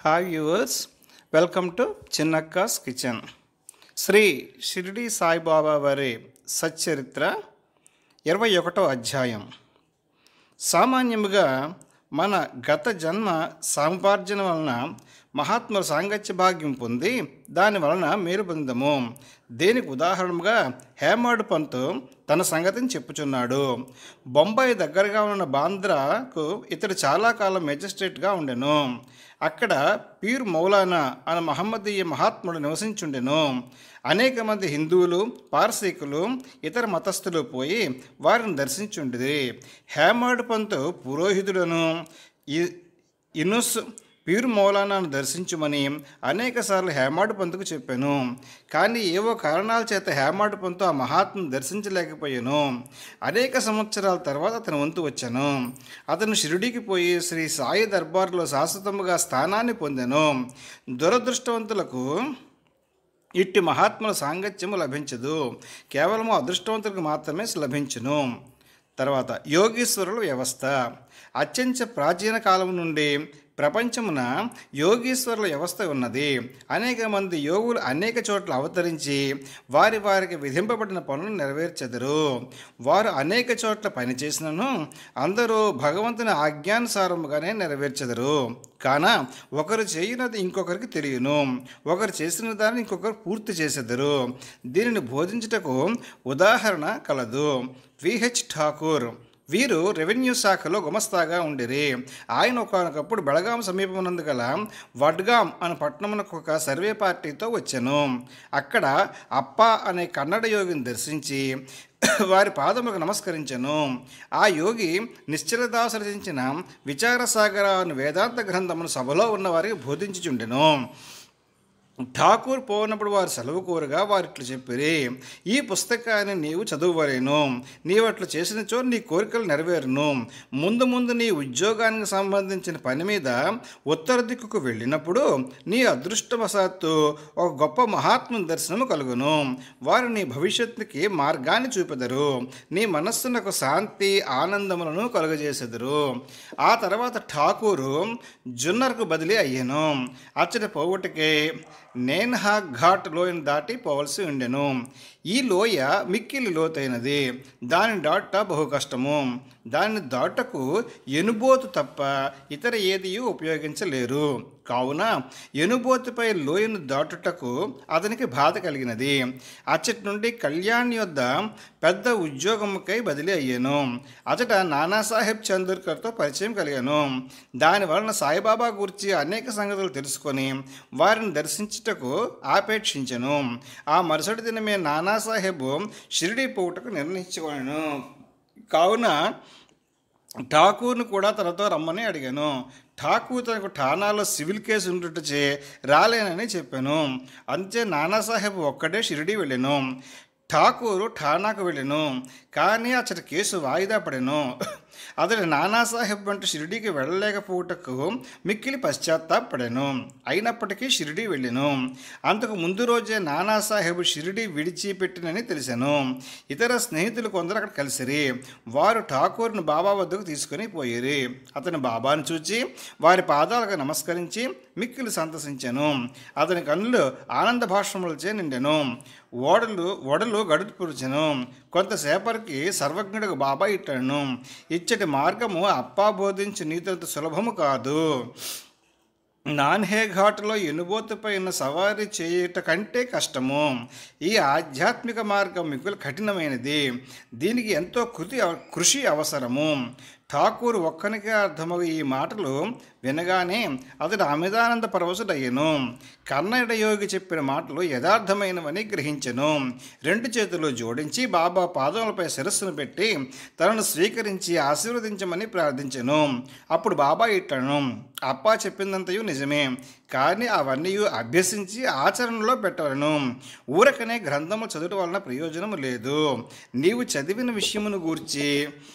Hi viewers, welcome to Chinnakka's kitchen. Shri Shirdi Saibaba వారి సచ్చరిత్ర 21వ అధ్యాయం. సామాన్యముగా మన గత జన్మ సముపార్జన వలన మహాత్ముల సాంగత్య భాగ్యం పొంది దాని వలన మేలు పొందము. దీనికి ఉదాహరణగా హేమాడు పంతు తన సంగతిని చెప్పుచున్నాడు. బొంబాయి దగ్గరగా ఉన్న బాంద్రాకు ఇతడు చాలా కాలం మెజిస్ట్రేట్గా ఉండెను. అక్కడ పీర్ మౌలానా అనే మహమ్మదీయ మహాత్ముడు నివసించుండెను. అనేక మంది హిందువులు, పార్సీకులు, ఇతర మతస్థులు పోయి వారిని దర్శించుండేది. హేమాడు పంతు పురోహితుడను ఇనుస్ పీరు మౌలానాను దర్శించుమని అనేకసార్లు హేమాడు పంతుకు చెప్పాను. కానీ ఏవో కారణాల చేత హేమాడు పంతు ఆ మహాత్మును దర్శించలేకపోయాను. అనేక సంవత్సరాల తర్వాత అతని వంతు వచ్చాను. అతను షిరిడీకి పోయి శ్రీ సాయి దర్బార్లో శాశ్వతముగా స్థానాన్ని పొందాను. దురదృష్టవంతులకు ఇట్టి మహాత్ముల సాంగత్యము లభించదు, కేవలము అదృష్టవంతులకు మాత్రమే లభించును. తర్వాత యోగీశ్వరుల వ్యవస్థ. అత్యంత ప్రాచీన కాలం నుండి ప్రపంచమున యోగీశ్వరుల వ్యవస్థ ఉన్నది. అనేక మంది యోగులు అనేక చోట్ల అవతరించి వారికి విధింపబడిన పనులు నెరవేర్చెదరు. వారు అనేక చోట్ల పనిచేసినను అందరూ భగవంతుని ఆజ్ఞానుసారముగానే నెరవేర్చెదరు. కాన ఒకరు చేయునది ఇంకొకరికి తెలియను, ఒకరు చేసిన దాన్ని ఇంకొకరు పూర్తి చేసేదరు. దీనిని బోధించుటకు ఉదాహరణ కలదు. విహెచ్ ఠాకూర్. వీరు రెవెన్యూ శాఖలో గుమస్తాగా ఉండిరి. ఆయన ఒకనొకప్పుడు బెళగాం సమీపమునందు గల వడ్గాం అనే పట్టణమునకు ఒక సర్వే పార్టీతో వచ్చాను. అక్కడ అప్ప అనే కన్నడ యోగిని దర్శించి వారి పాదములకు నమస్కరించాను. ఆ యోగి నిశ్చలదాసు రచించిన విచారసాగర అనే వేదాంత గ్రంథమును సభలో ఉన్న వారికి బోధించుచుండెను. ఠాకూర్ పోనప్పుడు వారు సెలవు కోరగా వారిట్లు చెప్పిరి, ఈ పుస్తకాన్ని నీవు చదువువలేను. నీవట్లు చేసినచో నీ కోరికలు నెరవేరును. ముందు ముందు నీ ఉద్యోగానికి సంబంధించిన పని మీద ఉత్తర దిక్కుకు వెళ్ళినప్పుడు నీ అదృష్టవశాత్తు ఒక గొప్ప మహాత్ముని దర్శనము కలుగును. వారు నీ భవిష్యత్తుకి మార్గాన్ని చూపెదరు. నీ మనస్సునకు శాంతి ఆనందములను కలుగజేసెదరు. ఆ తర్వాత ఠాకూరు జున్నర్కు బదిలీ అయ్యాను. అచ్చటి పోవుటకే నేన్హా ఘాట్ లోయను దాటి పోవలసి ఉండెను. ఈ లోయ మిక్కిలి లోతైనది, దానిని దాట బహు కష్టము. దానిని దాటకు ఎనుబోతు తప్ప ఇతర ఏది ఉపయోగించలేరు. కావున ఎనుబోతుపై లోయను దాటుటకు అతనికి బాధ కలిగినది. అచ్చటి నుండి కళ్యాణ్ యొద్ద పెద్ద ఉద్యోగముకై బదిలీ అయ్యాను. అచట నానాసాహెబ్ చందూర్కర్తో పరిచయం కలిగాను. దానివలన సాయిబాబా గురించి అనేక సంగతులు తెలుసుకొని వారిని దర్శించుటకు ఆపేక్షించను. ఆ మరుసటి దినమే నానాసాహెబ్ షిరిడీ పోవుటకు నిర్ణయించుకొనెను. కావున ఠాకూర్ను కూడా తనతో రమ్మని అడిగాను. ఠాకూర్ తనకు ఠానాలో సివిల్ కేసు ఉండుటచే రాలేనని చెప్పాను. అంతే నానాసాహెబ్ ఒక్కడే షిరిడీ వెళ్ళాను. ఠాకూరు ఠానాకు వెళ్ళాను, కానీ అతడి కేసు వాయిదా పడాను. అతడి నానాసాహెబ్ వంటి షిరిడీకి వెళ్ళలేకపోవటకు మిక్కిలి పశ్చాత్తాపడాను. అయినప్పటికీ షిరిడీ వెళ్ళాను. అంతకు ముందు రోజే నానాసాహెబ్ షిరిడీ విడిచిపెట్టినని తెలిసాను. ఇతర స్నేహితులు కొందరు అక్కడ కలిసిరి. వారు ఠాకూర్ను బాబా వద్దకు తీసుకుని పోయిరి. అతని బాబాను చూచి వారి పాదాలకు నమస్కరించి మిక్కిలి సంతసించాను. అతని కన్నులు ఆనంద భాష్పములచే నిండెను. ఓడలు గడుపురుచెను. కొంతసేపటికి సర్వజ్ఞుడికి బాబా ఇట్టాను, ఇచ్చటి మార్గము అప్పా బోధించి నీతంత సులభము కాదు. నాన్హే ఘాటులో ఎనుబోతుపై ఉన్న సవారీ చేయుట కంటే కష్టము. ఈ ఆధ్యాత్మిక మార్గం మిగులు కఠినమైనది. దీనికి ఎంతో కృషి అవసరము. ఠాకూర్ ఒక్కనికే అర్థమగు ఈ మాటలు వినగానే అతడు అమితానంద పరవశుడయ్యను. కన్నడ యోగి చెప్పిన మాటలు యథార్థమైనవని గ్రహించెను. రెండు చేతులు జోడించి బాబా పాదములపై శిరస్సును పెట్టి తనను స్వీకరించి ఆశీర్వదించమని ప్రార్థించెను. అప్పుడు బాబా ఇట్టాను, అప్పా చెప్పిందంతయు నిజమే, కానీ అవన్నీ అభ్యసించి ఆచరణలో పెట్టవలను. ఊరకనే గ్రంథము చదువుట వలన ప్రయోజనము లేదు. నీవు చదివిన విషయమును గూర్చి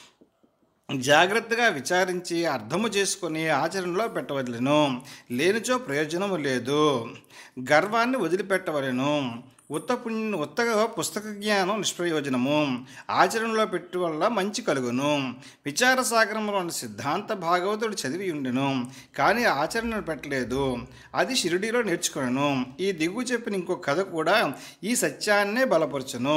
జాగ్రత్తగా విచారించి అర్థము చేసుకొని ఆచరణలో పెట్టవలెను. లేనిచో ప్రయోజనము లేదు. గర్వాన్ని వదిలిపెట్టవలెను. ఉత్తగా పుస్తక జ్ఞానం నిష్ప్రయోజనము, ఆచరణలో పెట్టు వల్ల మంచి కలుగును. విచార సాగరంలోని సిద్ధాంత భాగవతుడు చదివి ఉండెను, కానీ ఆచరణ పెట్టలేదు. అది షిరిడీలో నేర్చుకున్నాను. ఈ దిగువ చెప్పిన ఇంకో కథ కూడా ఈ సత్యాన్నే బలపరచును.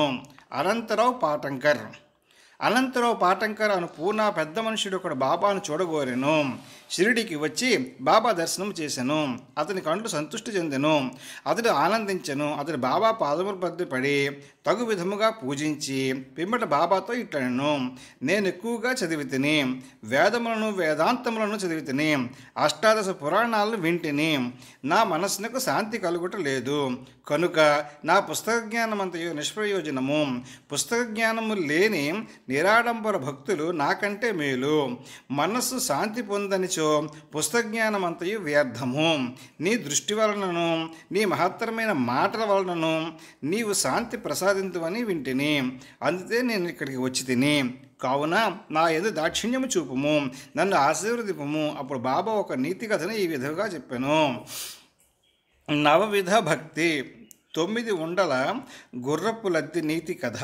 అనంతరావు పాటంకర్ అను పూనా పెద్ద మనుషుడు ఒకడు బాబాను చూడగోరెను. షిరిడికి వచ్చి బాబా దర్శనం చేశాను. అతని కండ్లు సంతృష్టి చెందెను. అతడు ఆనందించెను. అతడు బాబా పాదముల పద్దు పడి తగు విధముగా పూజించి పిమ్మట బాబాతో ఇట్లనెను, నేను ఎక్కువగా చదివి తిని, వేదములను వేదాంతములను చదివి తిని, అష్టాదశ పురాణాలను వింటిని, నా మనస్సునకు శాంతి కలుగుట లేదు. కనుక నా పుస్తక జ్ఞానమంతయు నిష్ప్రయోజనము. పుస్తక జ్ఞానము లేని నిరాడంబర భక్తులు నాకంటే మేలు. మనస్సు శాంతి పొందనిచో పుస్తక జ్ఞానమంతయు వ్యర్థము. నీ దృష్టి వలనను నీ మహత్తరమైన మాటల వలనను నీవు శాంతి ప్రసాదింతువని వింటిని, అందుకే నేను ఇక్కడికి వచ్చి తిని. కావున నా యందు దాక్షిణ్యము చూపుము, నన్ను ఆశీర్వదింపుము. అప్పుడు బాబా ఒక నీతి కథను ఈ విధంగా చెప్పాను. నవవిధ భక్తి 9 ఉండల గుర్రపు లద్ది నీతి కథ.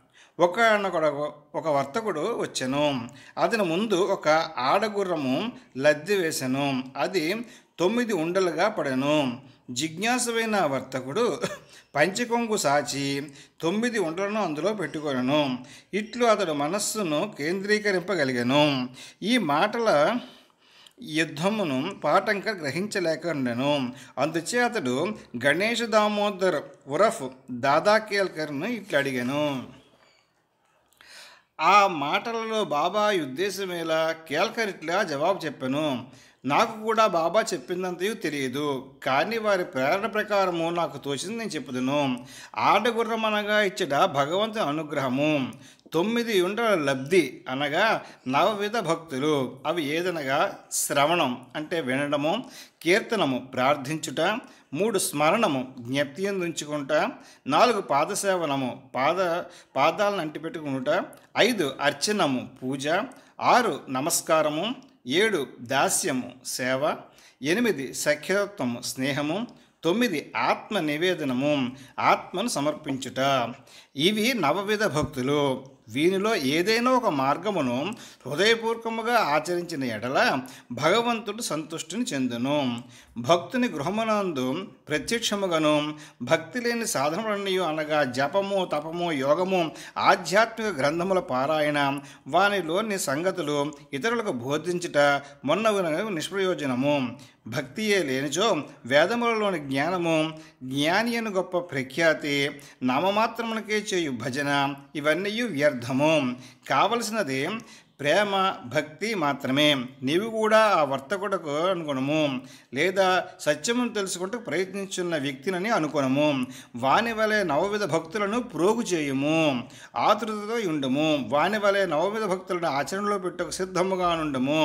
ఒక వర్తకుడు వచ్చెను. అతని ముందు ఒక ఆడగుర్రము లద్ది వేసెను. అది 9 ఉండలుగా పడెను. జిజ్ఞాసువైన వర్తకుడు పంచకొంగు సాచి 9 ఉండలను అందులో పెట్టుకొనెను. ఇట్లు అతడు మనస్సును కేంద్రీకరింపగలిగాను. ఈ మాటల యుద్ధమును పాటంకర్ గ్రహించలేక ఉండెను. అందుచే అతడు గణేష్ దామోదర్ ఉరఫ్ దాదాకేల్కర్ను ఇట్లా అడిగాను. ఆ మాటలలో బాబా ఉద్దేశమేలా? కేల్కర్ ఇట్లా జవాబు చెప్పాను, నాకు కూడా బాబా చెప్పిందంతయు తెలియదు, కానీ వారి ప్రేరణ ప్రకారము నాకు తోచింది నేను చెప్పుదును. ఆడగుర్రం అనగా ఇచ్చట భగవంతుని అనుగ్రహము. 9 ఉండల లబ్ధి అనగా నవవిధ భక్తులు. అవి ఏదనగా శ్రవణం అంటే వినడము, కీర్తనము ప్రార్థించుట, 3 స్మరణము జ్ఞప్తి ఉంచుకుంట, 4 పాదసేవనము పాదాలను అంటిపెట్టుకునుట, 5 అర్చనము పూజ, 6 నమస్కారము, 7 దాస్యము సేవ, 8 సఖ్యత్వము స్నేహము, 9 ఆత్మ నివేదనము ఆత్మను సమర్పించుట. ఇవి నవవిధ భక్తులు. వీనిలో ఏదైనా ఒక మార్గమును హృదయపూర్వకముగా ఆచరించిన ఎడల భగవంతుడు సంతుష్టిని చెందును. భక్తుని గృహమునందు ప్రత్యక్షముగాను భక్తి లేని సాధనలన్నీ అనగా జపము, తపము, యోగము, ఆధ్యాత్మిక గ్రంథముల పారాయణ, వానిలోని సంగతులు ఇతరులకు బోధించుట మొన్నగునవి నిష్ప్రయోజనము. భక్తియే లేనిచో వేదములలోని జ్ఞానము, జ్ఞాని అని గొప్ప ప్రఖ్యాతి, నామమాత్రమునకే చేయు భజన ఇవన్నీ వ్యర్థము. కావలసినది ప్రేమ భక్తి మాత్రమే. నీవు కూడా ఆ వర్తకుడకు అనుగుణము, లేదా సత్యమును తెలుసుకుంటూ ప్రయత్నించున్న వ్యక్తినని అనుకునము. వాని వలె నవవిధ భక్తులను ప్రోగు చేయుము, ఆతృతతో ఉండము. వాని వలె నవవిధ భక్తులను ఆచరణలో పెట్టుకు సిద్ధముగా నుండము.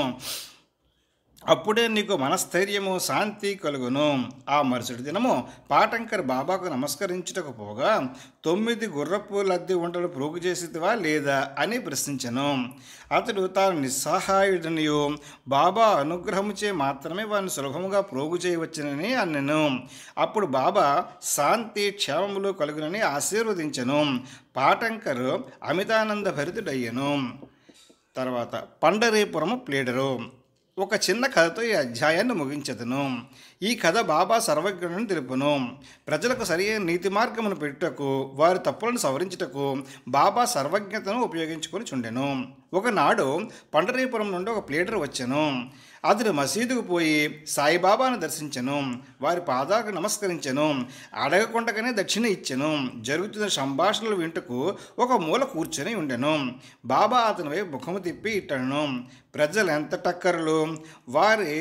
అప్పుడే నీకు మనస్థైర్యము, శాంతి కలుగును. ఆ మరుసటి దినము పాటంకర్ బాబాకు నమస్కరించుటకు పోగా 9 గుర్రపు లద్ది ఉండలు ప్రోగు చేసేదివా లేదా అని ప్రశ్నించెను. అతడు తాను నిస్సహాయుడనియు బాబా అనుగ్రహముచే మాత్రమే వారిని సులభముగా ప్రోగు చేయవచ్చునని అన్నెను. అప్పుడు బాబా శాంతి క్షేమములు కలుగునని ఆశీర్వదించెను. పాటంకర్ అమితానంద భరితుడయ్యను. తర్వాత పండరీపురము ప్లేడరు. ఒక చిన్న కథతో ఈ అధ్యాయాన్ని ముగించదును. ఈ కథ బాబా సర్వజ్ఞుని తెలుపును. ప్రజలకు సరైన నీతి మార్గమును పెట్టుటకు, వారి తప్పులను సవరించుటకు బాబా సర్వజ్ఞతను ఉపయోగించుకొని చుండెను. ఒకనాడు పండరీపురం నుండి ఒక ప్లేడర్ వచ్చెను. అతడు మసీదుకు పోయి సాయిబాబాను దర్శించెను. వారి పాదాలకు నమస్కరించెను. అడగకుండగానే దక్షిణ ఇచ్చెను. జరుగుతున్న సంభాషణలు వింటకు ఒక మూల కూర్చొని ఉండెను. బాబా అతని వైపు ముఖము తిప్పి ఇట్టను, ప్రజలు ఎంత టక్కరులు! వారి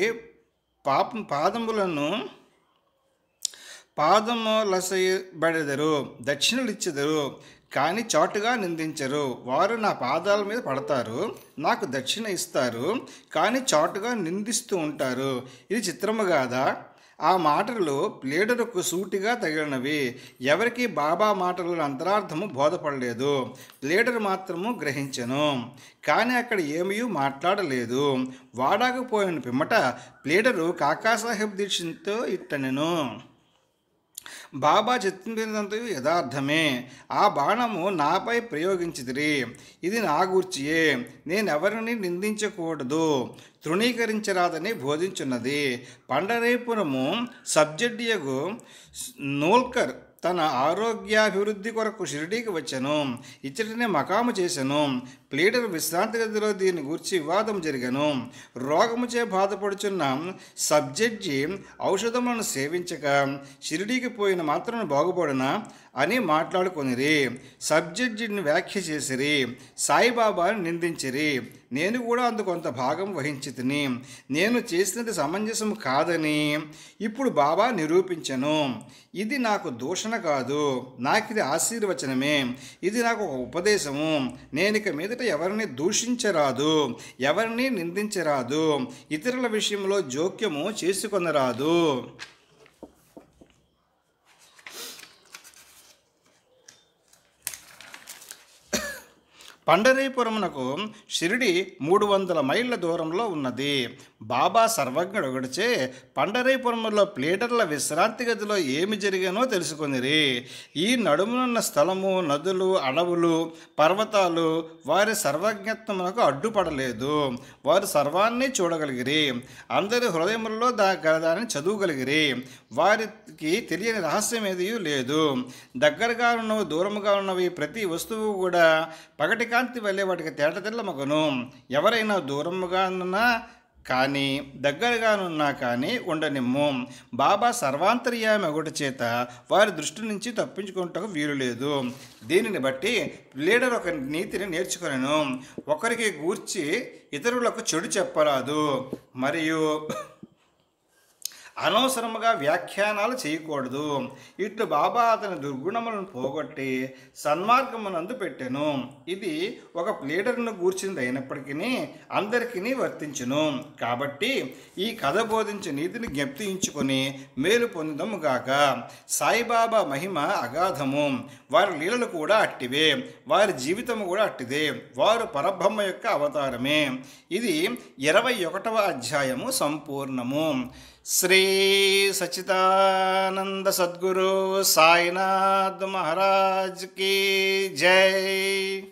పాదములసయబడెదరు, దక్షిణలిచ్చెదరు, కానీ చాటుగా నిందించరు. వారు నా పాదాల మీద పడతారు, నాకు దక్షిణ ఇస్తారు, కానీ చాటుగా నిందిస్తూ ఉంటారు. ఇది చిత్రము కాదా? ఆ మాటలు ప్లేడరుకు సూటిగా తగిలినవి. ఎవరికి బాబా మాటల అంతరార్థము బోధపడలేదు. ప్లేడర్ మాత్రము గ్రహించెను, కానీ అక్కడ ఏమీ మాట్లాడలేదు. వాడాకపోయిన పిమ్మట ప్లేడరు కాకాసాహెబ్ దీక్షిత్తో ఇట్టనెను, బాబా చెప్పినదంతా యథార్థమే. ఆ బాణము నాపై ప్రయోగించితిరి. ఇది నా గూర్చియే. నేనెవరిని నిందించకూడదు, తృణీకరించరాదని బోధించున్నది. పండరైపురము సబ్జెక్టియగు నోల్కర్ తన ఆరోగ్యాభివృద్ధి కొరకు షిరిడీకి వచ్చాను. ఇచ్చటినే మకాము చేశాను. ప్లీడర్ విశ్రాంతి గదిలో దీని గురించి వివాదం జరిగాను. రోగముచే బాధపడుచున్న సబ్జెడ్జి ఔషధములను సేవించక షిరిడీకి పోయిన మాత్రం బాగుపడిన అని మాట్లాడుకొనిరి. సబ్జెడ్జిని వ్యాఖ్య చేసిరి. సాయిబాబాని నిందించిరి. నేను కూడా అందుకు కొంత భాగం వహించి తిని నేను చేసినది సమంజసం కాదని ఇప్పుడు బాబా నిరూపించను. ఇది నాకు దూషణ కాదు, నాకిది ఆశీర్వచనమే. ఇది నాకు ఒక ఉపదేశము. నేనిక మీదట ఎవరిని దూషించరాదు, ఎవరిని నిందించరాదు, ఇతరుల విషయంలో జోక్యము చేసుకొనరాదు. పండరీపురమునకు షిరిడి 300 మైళ్ళ దూరంలో ఉన్నది. బాబా సర్వజ్ఞుడు ఒకటిచే పండరీపురంలో ప్లేటర్ల విశ్రాంతి గదిలో ఏమి జరిగానో తెలుసుకొనిరి. ఈ నడుమునున్న స్థలము, నదులు, అడవులు, పర్వతాలు వారి సర్వజ్ఞత్వమునకు అడ్డుపడలేదు. వారు సర్వాన్ని చూడగలిగిరి. అందరి హృదయములలో దాన్ని చదువుగలిగిరి. వారికి తెలియని రహస్యం ఏదీ లేదు. దగ్గరగా ఉన్నవి, దూరముగా ఉన్నవి ప్రతి వస్తువు కూడా పగటి కాంతి వల్లే వాటికి తేటతెల్లమగును. ఎవరైనా దూరముగానున్నా కానీ దగ్గరగానున్నా కానీ ఉండనిమ్ము. బాబా సర్వాంతర్యామి ఒకటి చేత వారి దృష్టి నుంచి తప్పించుకుంటకు వీలు లేదు. దీనిని బట్టి లీడర్ ఒక నీతిని నేర్చుకొనెను. ఒకరికి గూర్చి ఇతరులకు చెడు చెప్పరాదు, మరియు అనవసరముగా వ్యాఖ్యానాలు చేయకూడదు. ఇట్లు బాబా అతని దుర్గుణములను పోగొట్టి సన్మార్గమునందు పెట్టెను. ఇది ఒక ప్లేడర్ను గూర్చింది అయినప్పటికీ అందరికీ వర్తించును. కాబట్టి ఈ కథ బోధించే నీతిని జ్ఞప్తించుకొని మేలు పొందుదముగాక. సాయిబాబా మహిమ అగాధము. వారి లీలలు కూడా అట్టివే. వారి జీవితము కూడా అట్టిదే. వారు పరబ్రహ్మ యొక్క అవతారమే. ఇది 21వ అధ్యాయము సంపూర్ణము. శ్రీ సచ్చిదానంద సద్గురు సాయినాథ్ మహారాజ్ की जय।